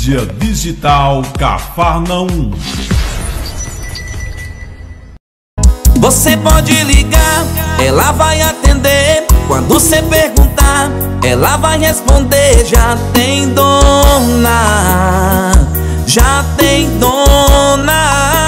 Mídia Digital Cafarnaum. Você pode ligar, ela vai atender. Quando você perguntar, ela vai responder. Já tem dona, já tem dona.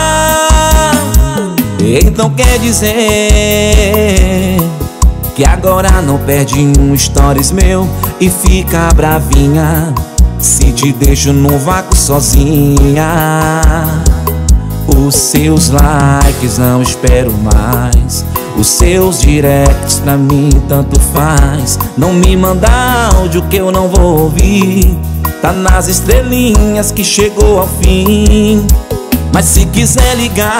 Então quer dizer que agora não perde um stories meu e fica bravinha se te deixo num vácuo sozinha. Os seus likes não espero mais, os seus directs pra mim tanto faz. Não me manda áudio que eu não vou ouvir, tá nas estrelinhas que chegou ao fim. Mas se quiser ligar,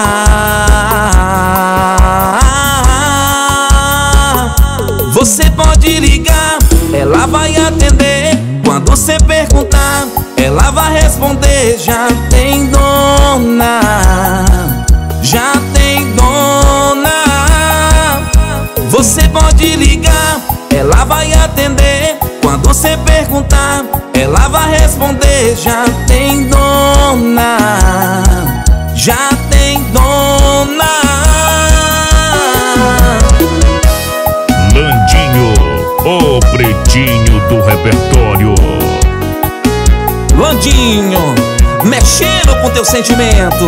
você pode ligar, ela vai atender. Quando você perguntar, ela vai responder. Já tem dona, já tem dona. Você pode ligar, ela vai atender. Quando você perguntar, ela vai responder. Já tem dona, já tem dona. Landinho, o pretinho do repertório. Landinho, mexendo com teu sentimento.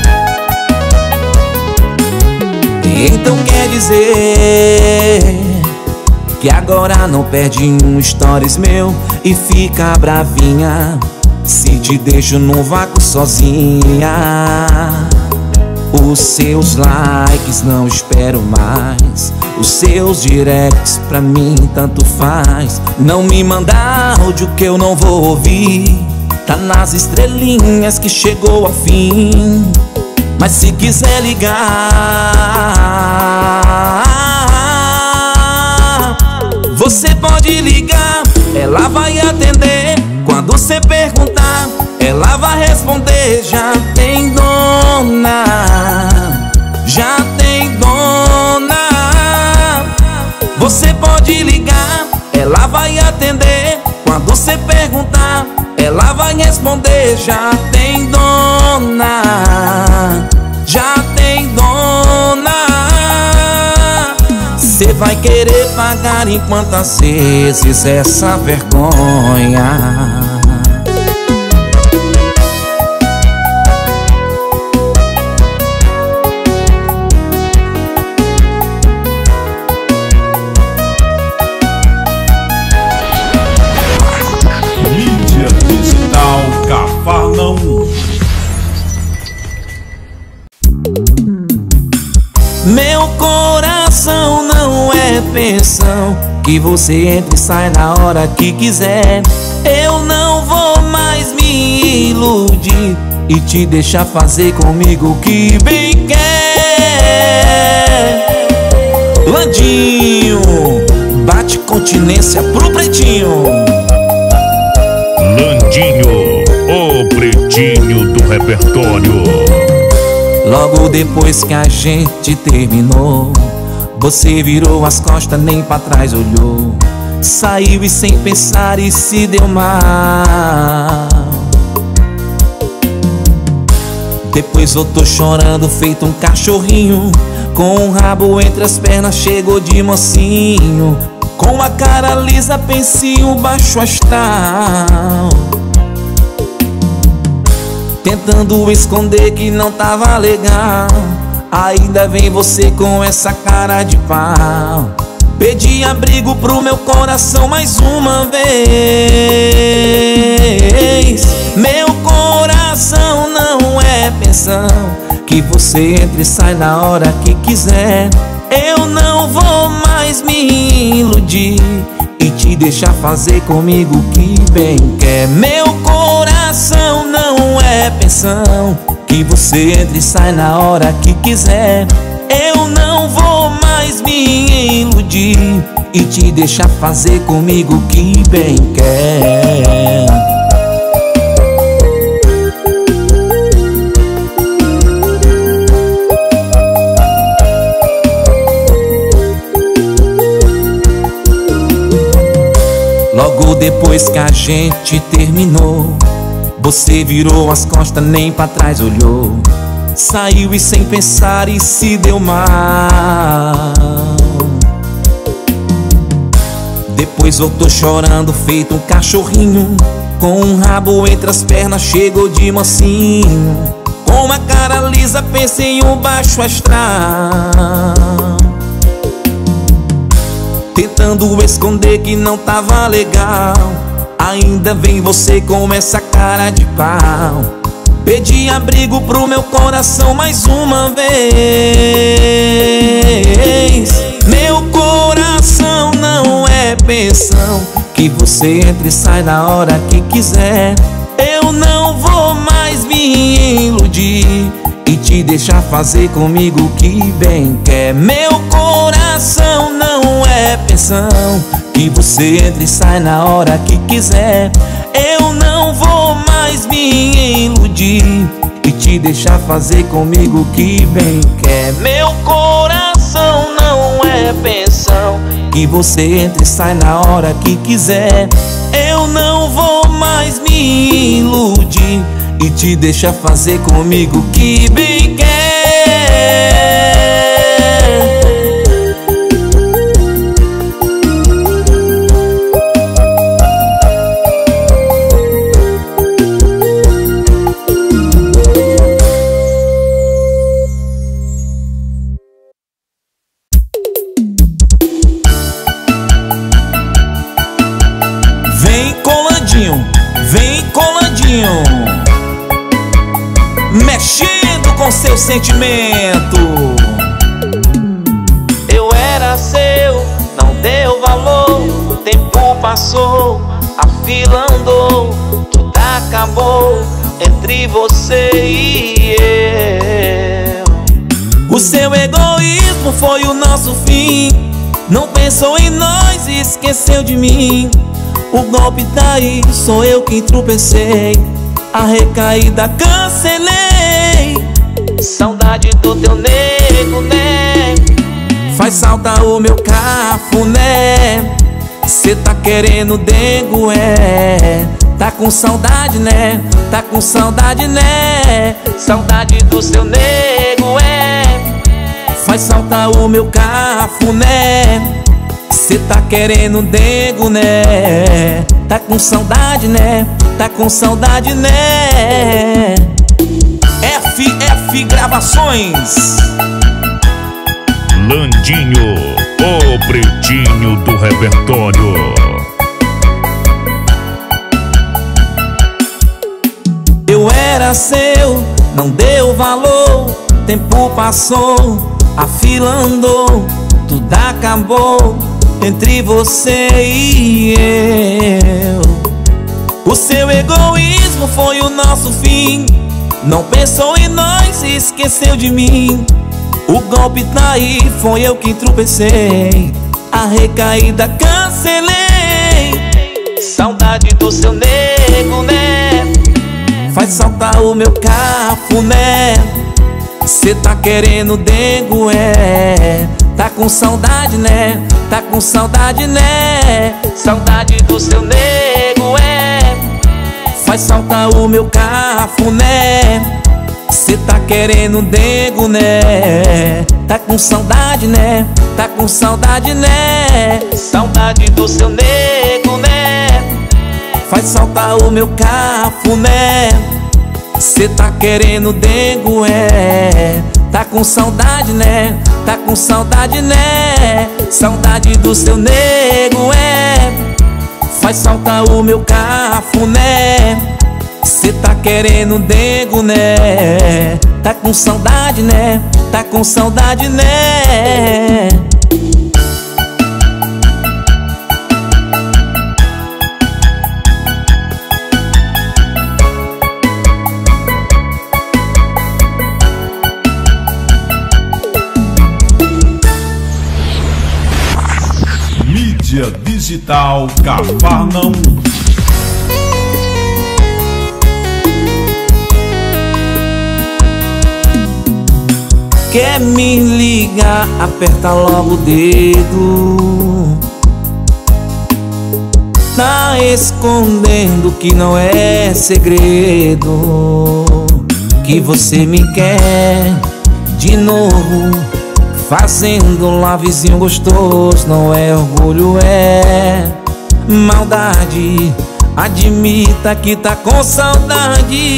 Então quer dizer que agora não perde um stories meu e fica bravinha se te deixo num vácuo sozinha. Os seus likes não espero mais, os seus directs pra mim tanto faz. Não me manda áudio que eu não vou ouvir, tá nas estrelinhas que chegou ao fim. Mas se quiser ligar, você pode ligar, ela vai atender. Quando você perguntar, ela vai responder. Já tem dona, já tem dona. Você pode ligar, ela vai atender. Quando você perguntar, ela vai responder. Já tem dona, já tem dona. Cê vai querer pagar em quantas vezes essa vergonha? Mídia Digital Cafarnaum. Meu coração não é pensão que você entra e sai na hora que quiser. Eu não vou mais me iludir e te deixar fazer comigo o que bem quer. Landinho, bate continência pro pretinho. Landinho, o pretinho do repertório. Logo depois que a gente terminou, você virou as costas, nem pra trás olhou. Saiu e sem pensar e se deu mal. Depois voltou chorando feito um cachorrinho, com o rabo entre as pernas chegou de mocinho, com a cara lisa, pensinho, baixo astral, tentando esconder que não tava legal. Ainda vem você com essa cara de pau. Pedi abrigo pro meu coração mais uma vez. Meu coração não é pensão que você entra e sai na hora que quiser. Eu não vou mais me iludir e te deixar fazer comigo o que bem quer. Meu coração não é pensão que você entra e sai na hora que quiser. Eu não vou mais me iludir e te deixar fazer comigo o que bem quer. Logo depois que a gente terminou, Você virou as costas, nem pra trás olhou. Saiu e sem pensar e se deu mal. Depois voltou chorando feito um cachorrinho, com um rabo entre as pernas chegou de mocinho. Com uma cara lisa pensei em um baixo astral, tentando esconder que não tava legal. Ainda vem você com essa cara de pau. Pedi abrigo pro meu coração mais uma vez. Meu coração não é pensão, que você entre e sai na hora que quiser. Eu não vou mais me iludir e te deixar fazer comigo o que bem quer. Meu coração não é pensão, que você entre e sai na hora que quiser. Eu não vou mais me iludir e te deixar fazer comigo o que bem quer. Meu coração não é pensão, que você entre e sai na hora que quiser. Eu não vou mais me iludir e te deixar fazer comigo o que bem quer. Vem coladinho, mexendo com seu sentimento. Eu era seu, não deu valor. O tempo passou, a fila andou, tudo acabou entre você e eu. O seu egoísmo foi o nosso fim. Não pensou em nós e esqueceu de mim. O golpe tá aí, sou eu quem tropecei. A recaída cancelei. Saudade do teu nego, né? Faz falta o meu cafuné. Cê tá querendo dengo, é? Tá com saudade, né? Tá com saudade, né? Saudade do seu nego, é? Faz falta o meu cafuné. Cê tá querendo dengo, né? Tá com saudade, né? Tá com saudade, né? FF Gravações. Landinho, o pretinho do repertório. Eu era seu, não deu valor. Tempo passou, a fila andou, tudo acabou entre você e eu. O seu egoísmo foi o nosso fim. Não pensou em nós e esqueceu de mim. O golpe tá aí, foi eu quem tropecei. A recaída cancelei. Saudade do seu nego, né? Faz saltar o meu cafuné. Cê tá querendo dengo, é? Tá com saudade, né? Tá com saudade, né? Saudade do seu nego, é? Faz saltar o meu cafuné. Cê tá querendo dengo, né? Tá com saudade, né? Tá com saudade, né? Saudade do seu nego, né? Faz saltar o meu cafuné. Cê tá querendo dengo, é? Tá com saudade, né? Tá com saudade, né? Saudade do seu nego, é? Faz saltar o meu cafuné. Cê tá querendo dengo, né? Tá com saudade, né? Tá com saudade, né? Mídia digital Cafarnaum. Quer me ligar, aperta logo o dedo. Tá escondendo que não é segredo, que você me quer de novo, fazendo um lavezinho gostoso. Não é orgulho, é maldade. Admita que tá com saudade.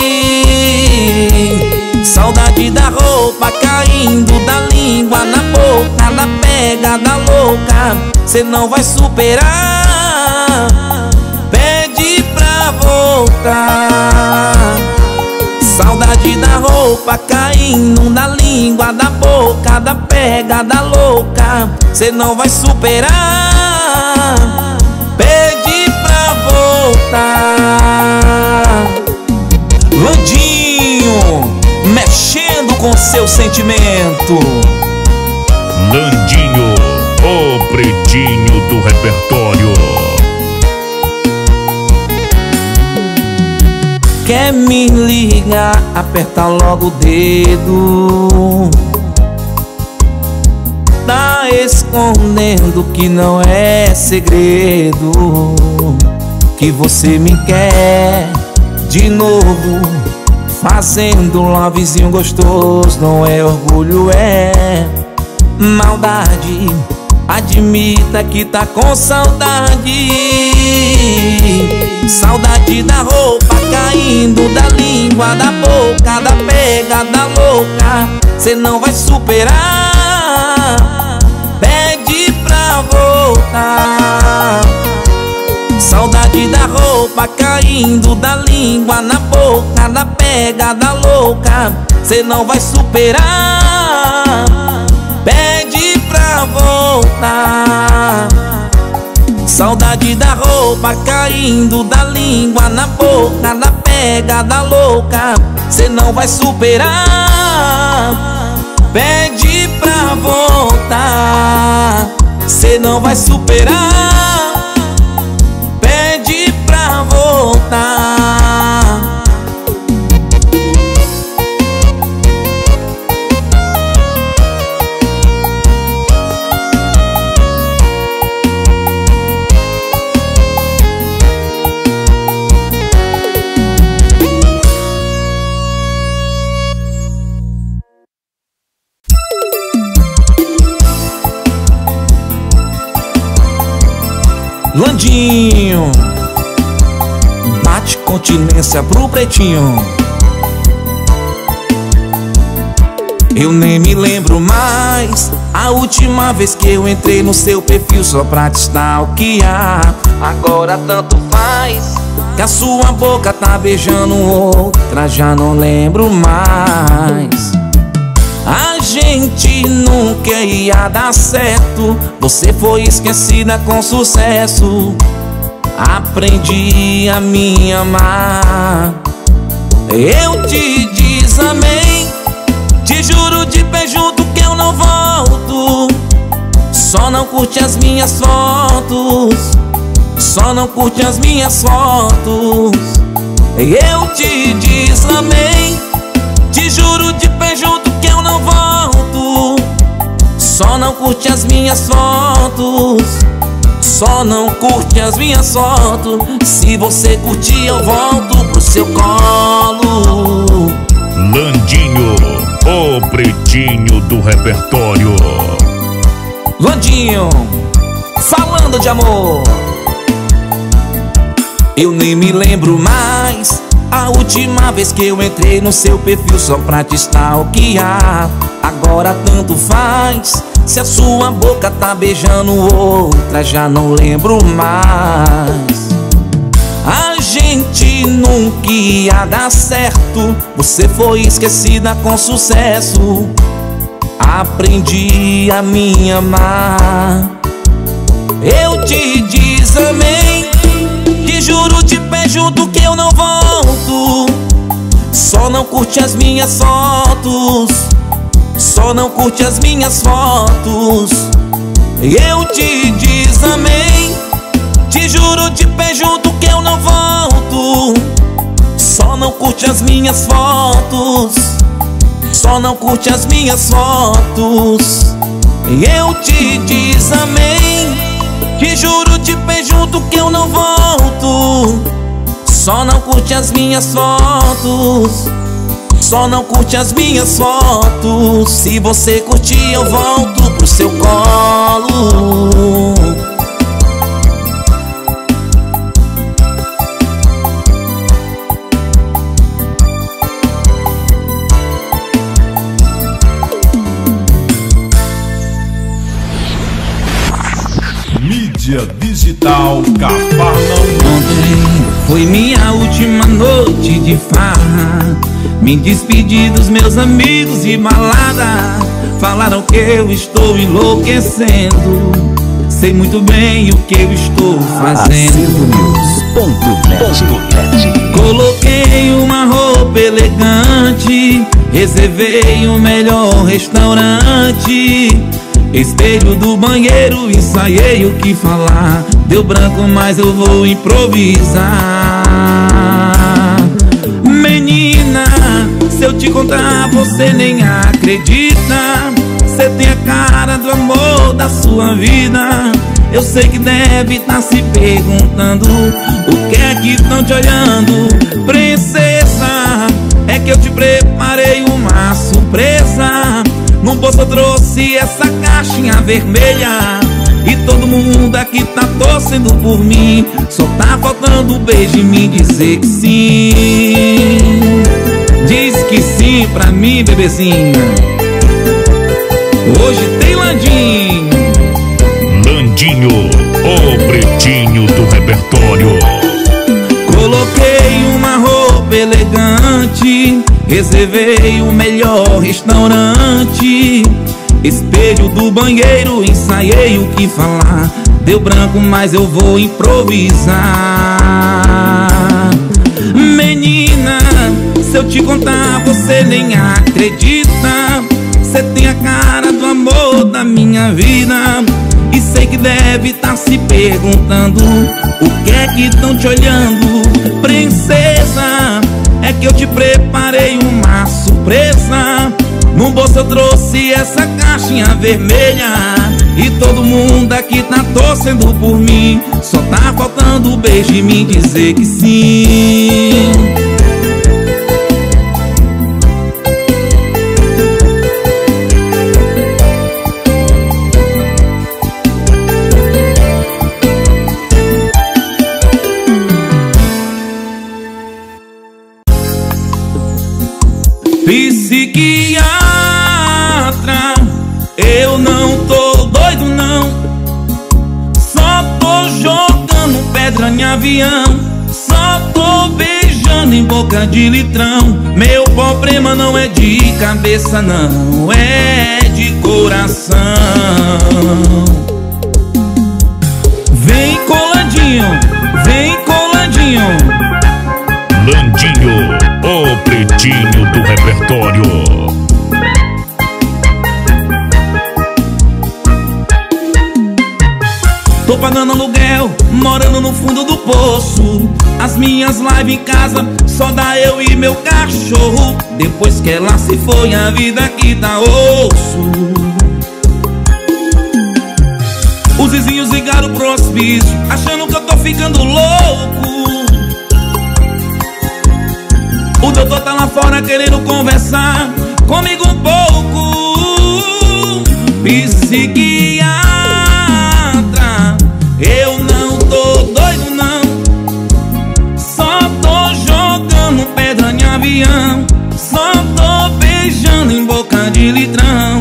Saudade da roupa caindo, da língua na boca, da pegada louca. Cê não vai superar, pede pra voltar. Saudade da roupa caindo, da língua, da boca, da pegada louca. Cê não vai superar, pede pra voltar. Landinho, mexendo com seu sentimento. Landinho, o pretinho do repertório. Quer me ligar, aperta logo o dedo. Tá escondendo que não é segredo, que você me quer de novo, fazendo um lovezinho gostoso. Não é orgulho, é maldade. Admita que tá com saudade. Saudade da roupa caindo, da língua, da boca, da pegada louca. Cê não vai superar, pede pra voltar. Saudade da roupa caindo, da língua na boca, da pegada louca. Cê não vai superar, pede pra voltar. Saudade da roupa caindo, da língua na boca, da pegada louca. Cê não vai superar, pede pra voltar. Cê não vai superar, pede pra voltar. Landinho, bate continência pro pretinho. Eu nem me lembro mais a última vez que eu entrei no seu perfil só pra te stalkear. Agora tanto faz, que a sua boca tá beijando outra, já não lembro mais. A gente nunca ia dar certo, você foi esquecida com sucesso. Aprendi a me amar, eu te desamei. Te juro de pé junto que eu não volto. Só não curte as minhas fotos, só não curte as minhas fotos. Eu te desamei. Te juro de pé junto que eu não volto. Só não curte as minhas fotos, só não curte as minhas fotos. Se você curtir eu volto pro seu colo. Landinho, o pretinho do repertório. Landinho, falando de amor. Eu nem me lembro mais a última vez que eu entrei no seu perfil só pra te stalkear. Agora tanto faz, se a sua boca tá beijando outra, já não lembro mais. A gente nunca ia dar certo, você foi esquecida com sucesso. Aprendi a me amar, eu te desamei. Te juro de pé junto que eu não volto. Só não curte as minhas fotos, só não curte as minhas fotos. Eu te desamei. Te juro de pé junto que eu não volto. Só não curte as minhas fotos, só não curte as minhas fotos. Eu te desamei. Te juro, te bem junto que eu não volto. Só não curte as minhas fotos. Só não curte as minhas fotos. Se você curtir eu volto pro seu colo. Mídia digital Cafarnaum. Ontem foi minha última noite de farra. Me despedi dos meus amigos de balada. Falaram que eu estou enlouquecendo. Sei muito bem o que eu estou fazendo. Coloquei uma roupa elegante, reservei o melhor restaurante. Espelho do banheiro, ensaiei o que falar. Deu branco, mas eu vou improvisar. Menina, se eu te contar, você nem acredita. Você tem a cara do amor da sua vida. Eu sei que deve estar se perguntando o que é que estão te olhando. Princesa, é que eu te preparei uma surpresa. No bolso eu trouxe essa caixinha vermelha. E todo mundo aqui tá torcendo por mim. Só tá faltando um beijo em mim dizer que sim. Diz que sim pra mim, bebezinha. Hoje tem Landinho. Landinho, o pretinho do repertório. Coloquei uma roupa elegante, reservei o melhor restaurante. Espelho do banheiro, ensaiei o que falar. Deu branco, mas eu vou improvisar. Menina, se eu te contar, você nem acredita. Você tem a cara do amor da minha vida. E sei que deve estar se perguntando o que é que estão te olhando. Princesa, é que eu te preparei uma surpresa. No bolso eu trouxe essa caixinha vermelha. E todo mundo aqui tá torcendo por mim. Só tá faltando um beijo em mim dizer que sim. Psiquiatra, eu não tô doido não. Só tô jogando pedra em avião. Só tô beijando em boca de litrão. Meu problema não é de cabeça não, é de coração. Vem coladinho, vem coladinho. Landinho, o pretinho do repertório. Tô pagando aluguel, morando no fundo do poço. As minhas lives em casa, só dá eu e meu cachorro. Depois que ela se foi, a vida aqui tá osso. Os vizinhos ligaram pro hospício, achando que eu tô ficando louco. O doutor tá lá fora querendo conversar comigo um pouco. Psiquiatra, eu não tô doido não. Só tô jogando pedra em avião. Só tô beijando em boca de litrão.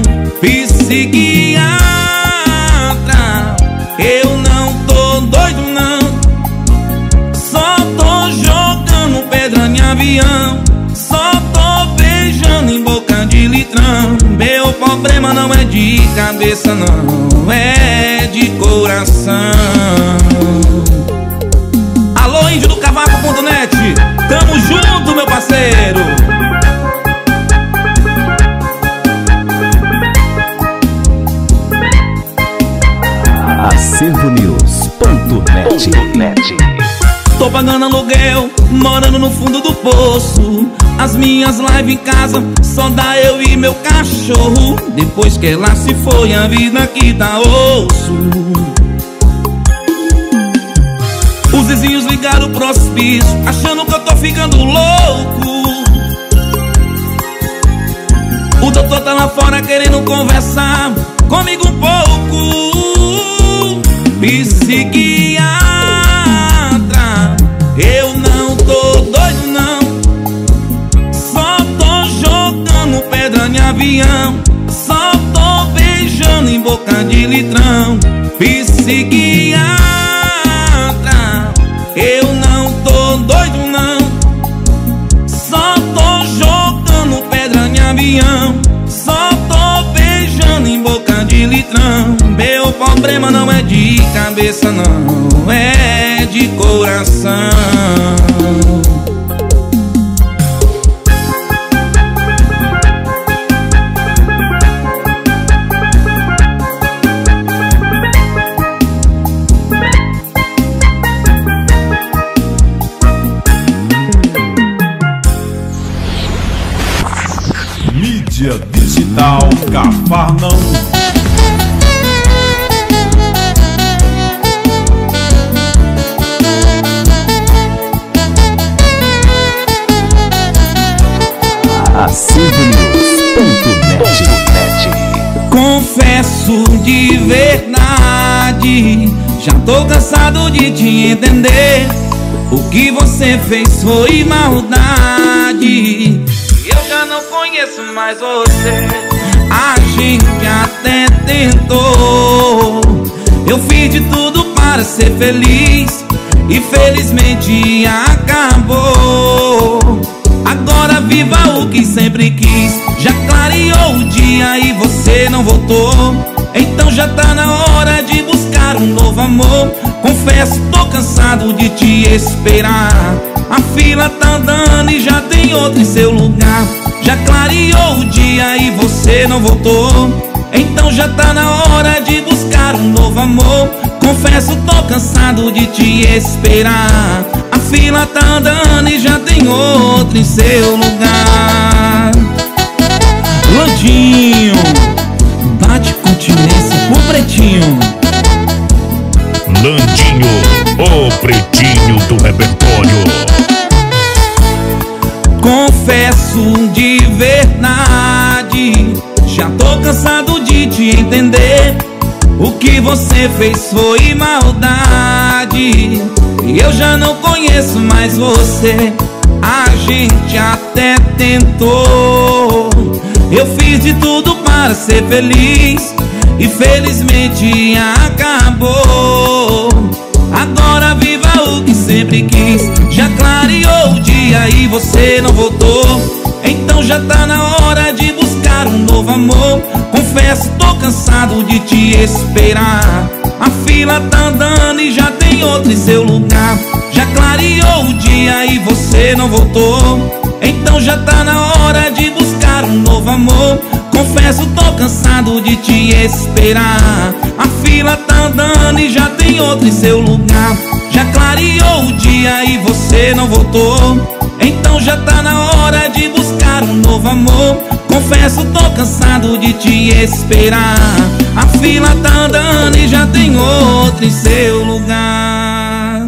Psiquiatra, eu não tô doido não. Só tô jogando pedra em avião. Só tô beijando em boca de litrão. Meu problema não é de cabeça não, é de coração. Alô, índio do cavaco.net, tamo junto, meu parceiro. Acervonews.net. Tô pagando aluguel, morando no fundo do poço. As minhas lives em casa, só dá eu e meu cachorro. Depois que ela se foi, a vida aqui tá osso. vizinhos ligaram pro hospício, achando que eu tô ficando louco. O doutor tá lá fora querendo conversar comigo um pouco. Psiquiatra, eu não tô doido não, só tô jogando pedra em avião, só tô beijando em boca de litrão. Psiquiatra, eu não tô doido não, só tô jogando pedra em avião, só tô beijando em boca de litrão. Meu problema não é de cabeça não, é de coração. Mídia digital Cafarnaum. Acervonews.net. Confesso de verdade, já tô cansado de te entender. O que você fez foi maldade, eu já não conheço mais você. A gente até tentou, eu fiz de tudo para ser feliz e felizmente acabou. Agora viva o que sempre quis, já clareou o dia e você não voltou. Então já tá na hora de buscar um novo amor. Confesso, tô cansado de te esperar. A fila tá andando e já tem outro em seu lugar. Já clareou o dia e você não voltou. Então já tá na hora de buscar um novo amor. Confesso, tô cansado de te esperar. A fila tá andando e já tem outro em seu lugar. Landinho, bate continência pro Pretinho. Landinho, o pretinho do repertório. Confesso de verdade, já tô cansado de te entender. O que você fez foi maldade, e eu já não conheço mais você. A gente até tentou, eu fiz de tudo para ser feliz e felizmente acabou. Agora viva o que sempre quis, já clareou o dia e você não voltou. Então já tá na hora de buscar um novo amor. Confesso, tô cansado de te esperar. A fila tá andando e já tem outro em seu lugar. Já clareou o dia e você não voltou. Então já tá na hora de buscar um novo amor. Confesso, tô cansado de te esperar. A fila tá andando e já tem outro em seu lugar. Já clareou o dia e você não voltou. Então já tá na hora de buscar um novo amor. Confesso, tô cansado de te esperar. A fila tá andando e já tem outro em seu lugar.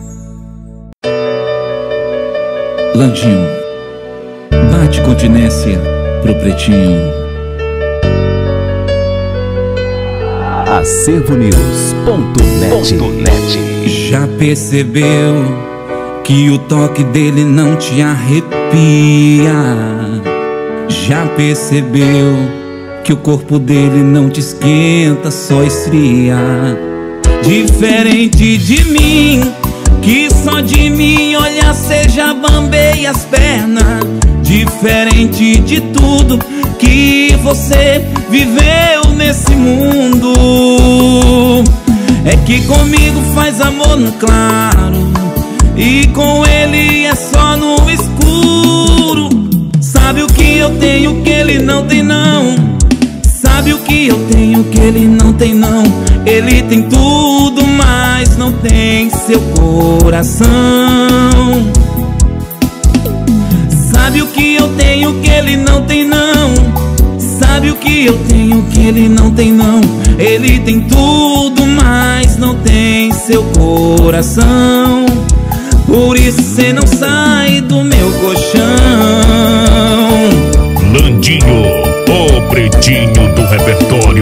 Landinho, bate continência pro Pretinho. Acervonews.net. Já percebeu que o toque dele não te arrepia? Já percebeu que o corpo dele não te esquenta, só esfria? Diferente de mim, que só de mim olhar cê já bambeia as pernas. Diferente de tudo que você viveu nesse mundo, é que comigo faz amor no claro e com ele é só no escuro. Sabe o que eu tenho que ele não tem não? Sabe o que eu tenho que ele não tem não? Ele tem tudo, mas não tem seu coração. Sabe o que eu tenho que ele não tem não? Sabe o que eu tenho que ele não tem não? Ele tem tudo, mas não tem seu coração. Por isso cê não sai do meu colchão. Landinho, o pretinho do repertório.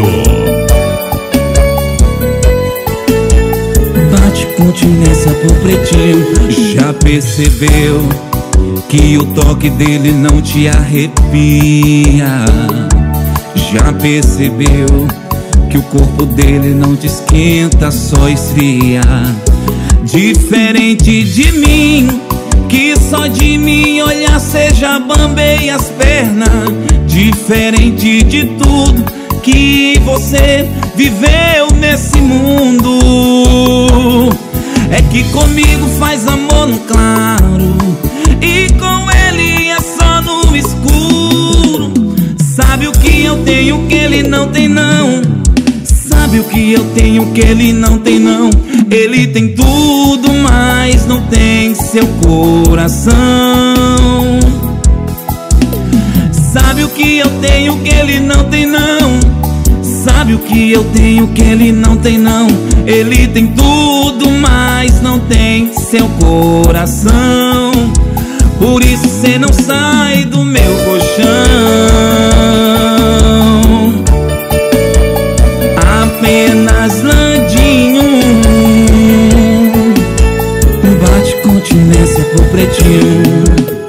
Bate continência pro pretinho. Já percebeu que o toque dele não te arrepia? Já percebeu que o corpo dele não te esquenta, só esfria? Diferente de mim, que só de mim olhar cê já bambeia as pernas. Diferente de tudo que você viveu nesse mundo, é que comigo faz amor no claro e com ele é só no escuro. Sabe o que eu tenho que ele não tem não? Sabe o que eu tenho que ele não tem não? Ele tem tudo, mas não tem seu coração. Sabe o que eu tenho que ele não tem não? Sabe o que eu tenho que ele não tem não? Ele tem tudo, mas não tem seu coração. Por isso cê não sai do meu colchão. Apenas Landinho, bate continência pro pretinho.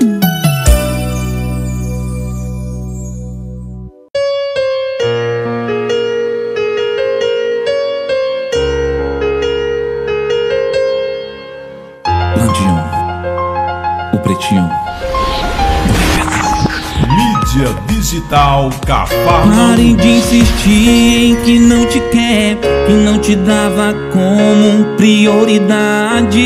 Landinho, o pretinho. Mídia digital Cafarnaum. Parem de insistir em que não te quer, que não te dava como prioridade.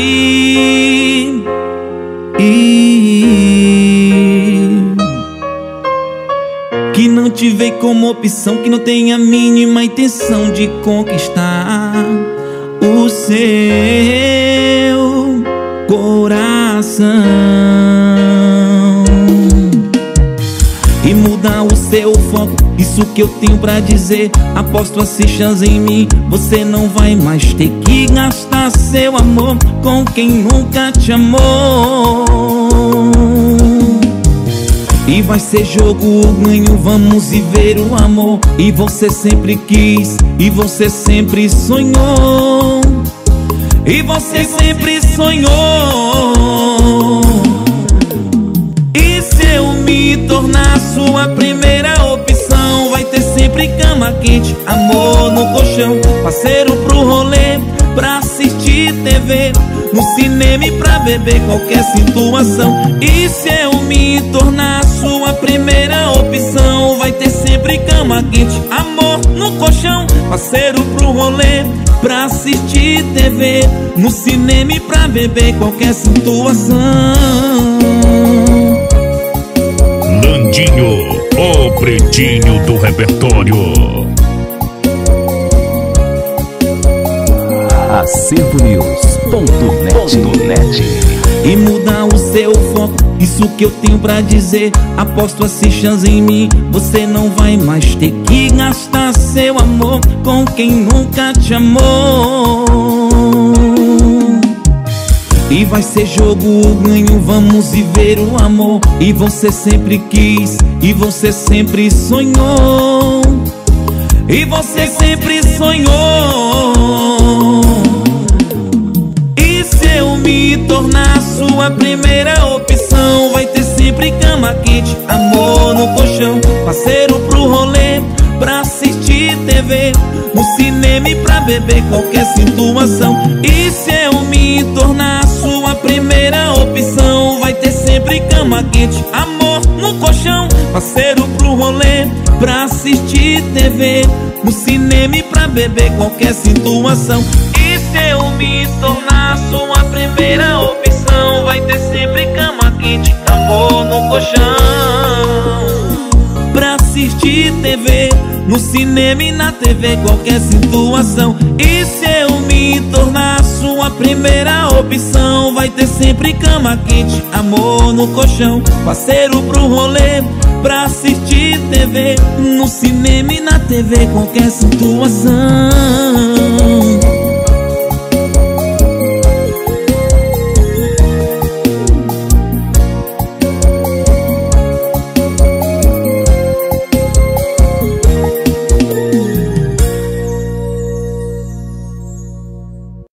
Que não te vê como opção, que não tem a mínima intenção de conquistar o seu coração e mudar o seu foco. Isso que eu tenho pra dizer. Aposto as fichas em mim, você não vai mais ter que gastar seu amor com quem nunca te amou. E vai ser jogo ou ganho, vamos viver o amor. E você sempre quis, e você sempre sonhou, e você sempre sonhou. E se eu me tornar sua primeira opção, vai ter sempre cama quente, amor no colchão, parceiro pro rolê, pra assistir TV, no cinema e pra beber qualquer situação. E se eu me tornar sua primeira opção, vai ter sempre cama quente, amor no colchão, parceiro pro rolê, pra assistir TV, no cinema e pra beber qualquer situação. Landinho, o pretinho do repertório. acervonews.net. E mudar o seu foco, isso que eu tenho pra dizer. Aposto as fichas em mim, você não vai mais ter que gastar seu amor com quem nunca te amou. E vai ser jogo ou ganho, vamos viver o amor. E você sempre quis, e você sempre sonhou, e você sempre sonhou. E se eu me tornar sua primeira opção, vai ter sempre cama quente, amor no colchão, parceiro pro rolê, pra assistir TV, no cinema e pra beber qualquer situação. E se eu me tornar sua primeira opção, vai ter sempre cama quente, amor no colchão, parceiro pro rolê, pra assistir TV, no cinema e pra beber qualquer situação. E se eu me tornar sua primeira opção, vai ter sempre cama quente, amor no colchão, pra assistir TV, no cinema e na TV, qualquer situação. E se eu me tornar sua primeira opção, vai ter sempre cama quente, amor no colchão, parceiro pro rolê, pra assistir TV, no cinema e na TV, qualquer situação.